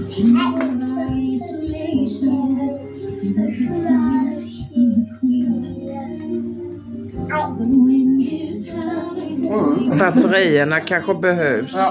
Batterierna kanske behövs. Ja,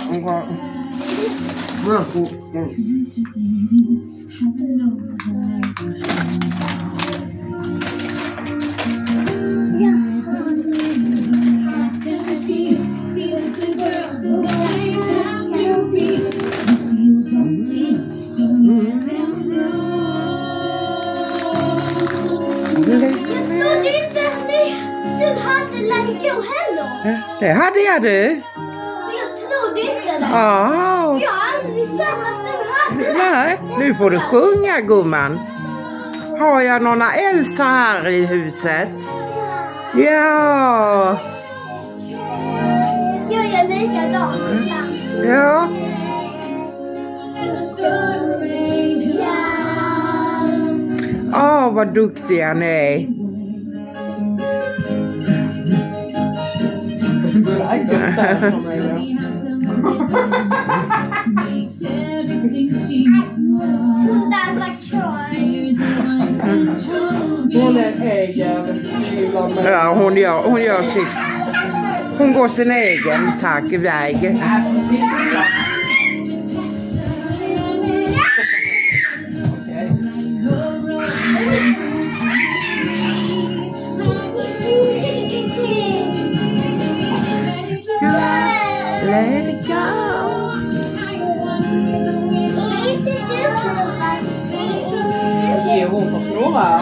Det hade jag du. Jag trodde inte det. Ja. Jag har aldrig sett att du hade det. Nej, nu får du sjunga gumman. Har jag några Elsa här i huset? Ja. Jag är likadan. Ja. Vad duktiga ni är. Hon är egen. Ja, hon gör sitt. Hon går sin egen väg. Let it go. Ge hon får snurra.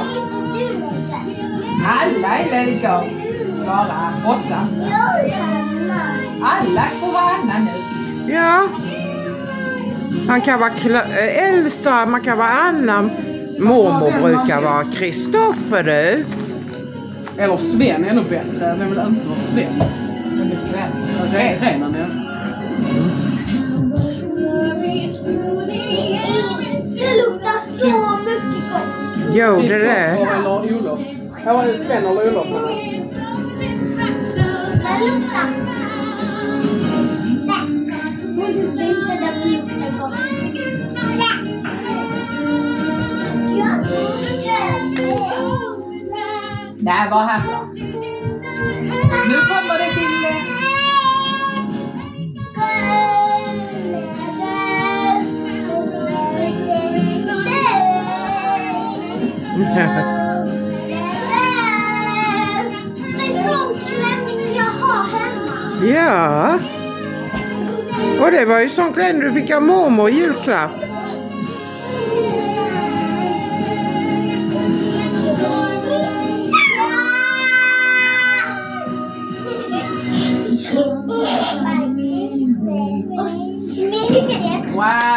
Alla är let it go. Bara Rossa. Alla får vara nu. Ja. Man kan vara Elsa, man kan vara Anna. Mormor brukar vara Kristoffer du. Eller Sven är ännu bättre. Vem vill inte vara Sven? Vem är Sven? Det är redan ja. Det luktar så mycket gott. Jo, det är det. Eller Olof. Här var det Sven eller Olof. Det luktar. Nej. Hon tyckte inte det luktar gott. Nej, vad här då? Nu kommer det till... Det är sån klänning jag har hemma. Ja. Och det var ju sån klänning du fick av mormor i julklapp. Och smyget. Wow!